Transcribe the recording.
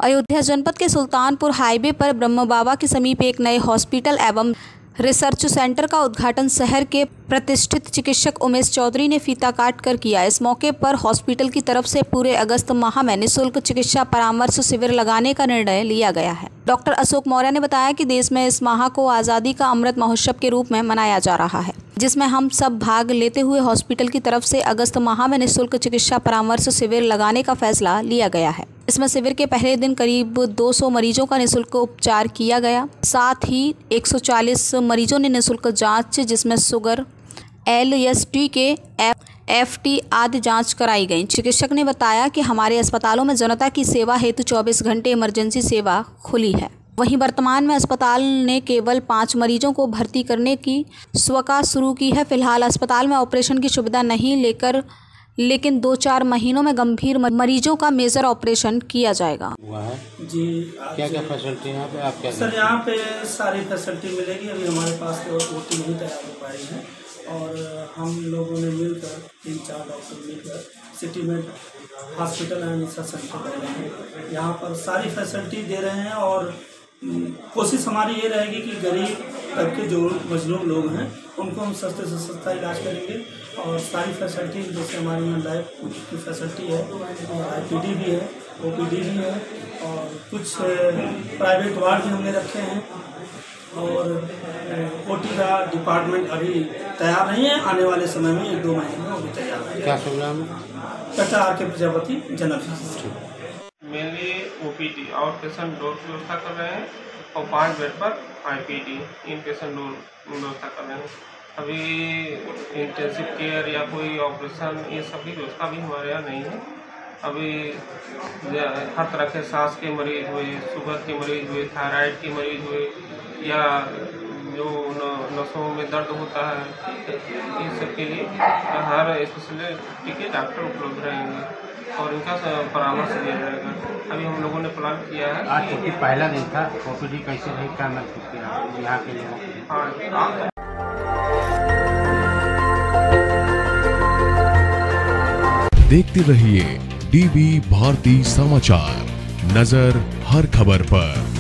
अयोध्या जनपद के सुल्तानपुर हाईवे पर ब्रह्म बाबा के समीप एक नए हॉस्पिटल एवं रिसर्च सेंटर का उद्घाटन शहर के प्रतिष्ठित चिकित्सक उमेश चौधरी ने फीता काट कर किया। इस मौके पर हॉस्पिटल की तरफ से पूरे अगस्त माह में निःशुल्क चिकित्सा परामर्श शिविर लगाने का निर्णय लिया गया है। डॉक्टर अशोक मौर्य ने बताया कि देश में इस माह को आज़ादी का अमृत महोत्सव के रूप में मनाया जा रहा है, जिसमें हम सब भाग लेते हुए हॉस्पिटल की तरफ से अगस्त माह में निःशुल्क चिकित्सा परामर्श शिविर लगाने का फैसला लिया गया है। इसमें शिविर के पहले दिन करीब 200 मरीजों का निःशुल्क उपचार किया गया। साथ ही 140 मरीजों ने निःशुल्क जांच, जिसमें शुगर, LST FT आदि जांच कराई गई। चिकित्सक ने बताया कि हमारे अस्पतालों में जनता की सेवा हेतु 24 घंटे इमरजेंसी सेवा खुली है। वहीं वर्तमान में अस्पताल ने केवल 5 मरीजों को भर्ती करने की स्वका शुरू की है। फिलहाल अस्पताल में ऑपरेशन की सुविधा नहीं लेकिन 2-4 महीनों में गंभीर मरीजों का मेजर ऑपरेशन किया जाएगा। जी, क्या फैसिलिटी यहाँ पे आप क्या सर? यहाँ पे सारी फैसिलिटी मिलेगी। अभी हमारे पास तो OT नहीं तैयार हो पाई है और हम लोगों ने मिलकर 3-4 डॉक्टर मिलकर सिटी में हॉस्पिटल एंड रिसर्च सेंटर कर रहे हैं। यहाँ पर सारी फैसिलिटी दे रहे हैं और कोशिश हमारी ये रहेगी कि गरीब तक के जो मजलूम लोग हैं उनको हम सस्ते से सस्ता इलाज करेंगे। और सारी फैसिलिटी जैसे हमारे यहाँ लैब की फैसिलिटी है, IPD भी है, OPD भी है और कुछ प्राइवेट वार्ड भी हमने रखे हैं और OT का डिपार्टमेंट अभी तैयार नहीं है। आने वाले समय में 1-2 महीने में वो भी तैयार है। क्या सुविधा है? Doctor RK Prajapati, general. Mainly OPD out patient door की व्यवस्था कर रहे हैं और 5 बेड पर IPD इन पेशेंट डोर व्यवस्था कर रहे हैं। अभी इंटेंसिव केयर या कोई ऑपरेशन ये सब की व्यवस्था भी हमारे यहाँ नहीं है। अभी हर तरह के सांस के मरीज हुए, शुगर के मरीज हुए, थायराइड के मरीज हुए या जो नसों में दर्द होता है, इन सब के लिए हर स्पेशलिटी के डॉक्टर उपलब्ध रहेंगे और इनका परामर्श दिया जाएगा। अभी हम लोगों ने प्लान किया है। आज क्योंकि पहला दिन था, OPD कैसे नहीं करना यहाँ के लोगों। हाँ, देखते रहिए DB भारती समाचार, नजर हर खबर पर।